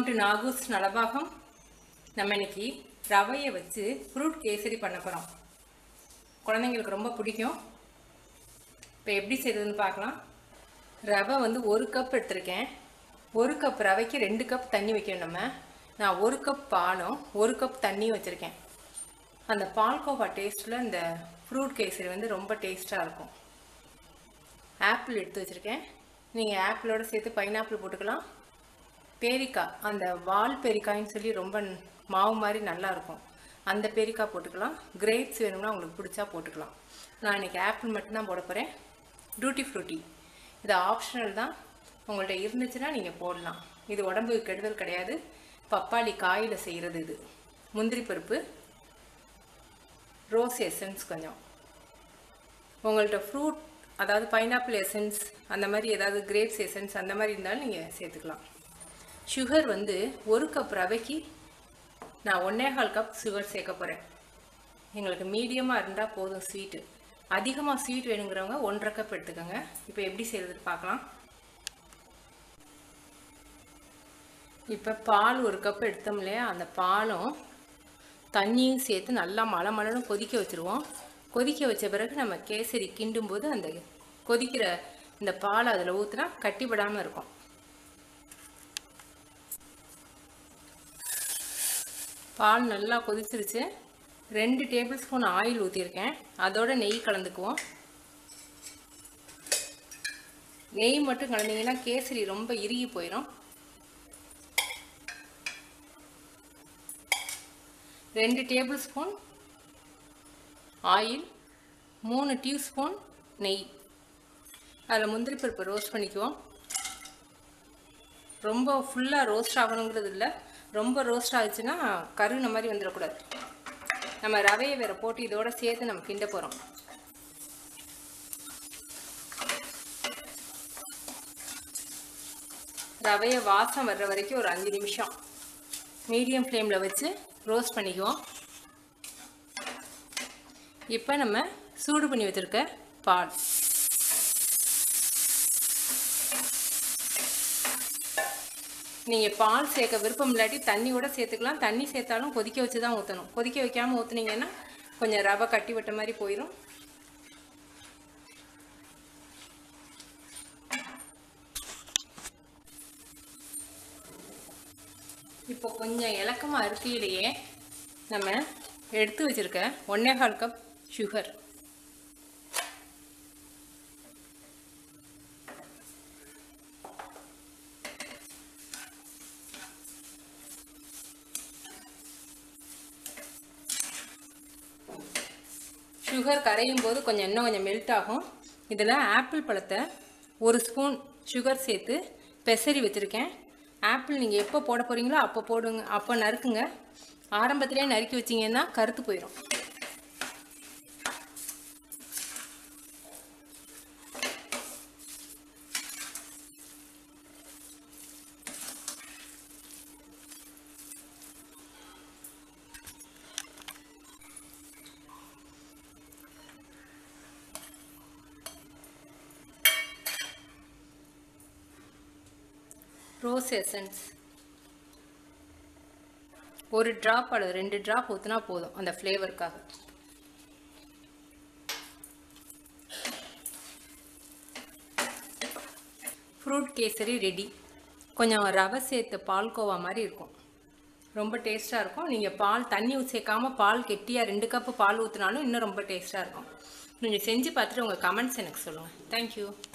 Welcome to நாகூஸ் Nalabagam. நம்ம இன்னைக்கு ரவையை வச்சு ஃப்ரூட் கேசரி பண்ண போகிறோம். குழந்தைங்களுக்கு ரொம்ப பிடிக்கும். இப்போ எப்படி செய்யறதுன்னு பார்க்கலாம். ரவை வந்து 1 கப் எடுத்திருக்கேன். 1 கப் ரவைக்கு 2 கப் தண்ணி வைக்கணும். நான் 1 கப் பாலும் 1 கப் தண்ணியும் வச்சுருக்கேன். அந்த பால்கோவா டேஸ்ட்டில் இந்த ஃப்ரூட் கேசரி வந்து ரொம்ப டேஸ்ட்டாக இருக்கும். ஆப்பிள் எடுத்து வச்சுருக்கேன். நீங்கள் ஆப்பிளோடு சேர்த்து பைனாப்பிள் போட்டுக்கலாம். பேரிக்காய், அந்த வால் பேரிக்காய்ன்னு சொல்லி ரொம்ப மாவு மாதிரி நல்லாயிருக்கும், அந்த பேரிக்காய் போட்டுக்கலாம். கிரேப்ஸ் வேணும்னா உங்களுக்கு பிடிச்சா போட்டுக்கலாம். நான் இன்றைக்கி ஆப்பிள் மட்டும்தான் போட போகிறேன். டூட்டி ஃப்ரூட்டி இது ஆப்ஷனல் தான், உங்கள்கிட்ட இருந்துச்சுன்னா நீங்கள் போடலாம். இது உடம்புக்கு கெடுதல் கிடையாது. பப்பாளி காயில் செய்கிறது இது. முந்திரி பருப்பு, ரோஸ் எசன்ஸ் கொஞ்சம், உங்கள்கிட்ட ஃப்ரூட் அதாவது பைனாப்பிள் எசன்ஸ் அந்த மாதிரி ஏதாவது கிரேப்ஸ் எசன்ஸ் அந்த மாதிரி இருந்தாலும் நீங்கள் சேர்த்துக்கலாம். சுகர் வந்து 1 கப் ரவைக்கு நான் 1.25 கப் சுகர் சேர்க்க போகிறேன். எங்களுக்கு மீடியமாக இருந்தால் போதும் ஸ்வீட்டு. அதிகமாக ஸ்வீட் வேணுங்கிறவங்க 1.5 கப் எடுத்துக்கோங்க. இப்போ எப்படி செய்கிறதுன்னு பார்க்கலாம். இப்போ பால் 1 கப் எடுத்தோம் இல்லையா, அந்த பாலும் தண்ணியும் சேர்த்து நல்லா மலமலன்னு கொதிக்க வச்சுருவோம். கொதிக்க வச்ச பிறகு நம்ம கேசரி கிண்டும் போது அந்த கொதிக்கிற இந்த பால் அதில் ஊற்றினா கட்டிப்படாமல் இருக்கும். பால் நல்லா கொதிச்சிருச்சு. 2 டேபிள் ஸ்பூன் ஆயில் ஊற்றிருக்கேன். அதோட நெய் கலந்துக்குவோம். நெய் மட்டும் கலந்தீங்கன்னா கேசரி ரொம்ப இறுகி போயிடும். 2 டேபிள் ஸ்பூன் ஆயில், 3 டீஸ்பூன் நெய். அதில் முந்திரி பருப்பு ரோஸ்ட் பண்ணிக்குவோம். ரொம்ப ஃபுல்லாக ரோஸ்ட் ஆகணுங்கிறது இல்லை, ரொம்ப ரோஸ்ட் ஆகிடுச்சுன்னா கருகின மாதிரி வந்துடக்கூடாது. நம்ம ரவையை வேறு போட்டு இதோட சேர்த்து நம்ம கிண்ட போகிறோம். ரவையை வாசம் வர்ற வரைக்கும் ஒரு 5 நிமிஷம் மீடியம் ஃப்ளேமில் வச்சு ரோஸ்ட் பண்ணிக்குவோம். இப்போ நம்ம சூடு பண்ணி வச்சுருக்க பால், நீங்கள் பால் சேர்க்க விருப்பம் இல்லாட்டி தண்ணியோட சேர்த்துக்கலாம். தண்ணி சேர்த்தாலும் கொதிக்க வச்சு தான் ஊற்றணும். கொதிக்க வைக்காமல் ஊற்றுனீங்கன்னா கொஞ்சம் ரவை கட்டி விட்ட மாதிரி போயிடும். இப்போ கொஞ்சம் இலக்கமாக இருக்கையிலேயே நம்ம எடுத்து வச்சுருக்க 1.25 கப் சுகர், சுகர் கரையும் போது இன்னும் கொஞ்சம் மெல்ட் ஆகும். இதில் ஆப்பிள் பழத்தை 1 ஸ்பூன் சுகர் சேர்த்து பெசரி வச்சுருக்கேன். ஆப்பிள் நீங்கள் எப்போ போட போகிறீங்களோ அப்போ போடுங்க, அப்போ நறுக்குங்க. ஆரம்பத்திலே நறுக்கி வச்சிங்கன்னா கருத்து போயிடும். ரோஸ் எசன்ஸ் 1 ட்ராப் அல்லது 2 ட்ராப் ஊற்றினா போதும் அந்த ஃப்ளேவருக்காக. Fruit kesari ready. கொஞ்சம் ரவை சேர்த்து பால்கோவா மாதிரி இருக்கும், ரொம்ப டேஸ்ட்டாக இருக்கும். நீங்கள் பால் தண்ணி சேர்க்காமல் பால் கெட்டியாக 2 கப்பு பால் ஊற்றினாலும் இன்னும் ரொம்ப டேஸ்ட்டாக இருக்கும். நீங்கள் செஞ்சு பார்த்துட்டு உங்கள் கமெண்ட்ஸ் எனக்கு சொல்லுங்கள். தேங்க்யூ.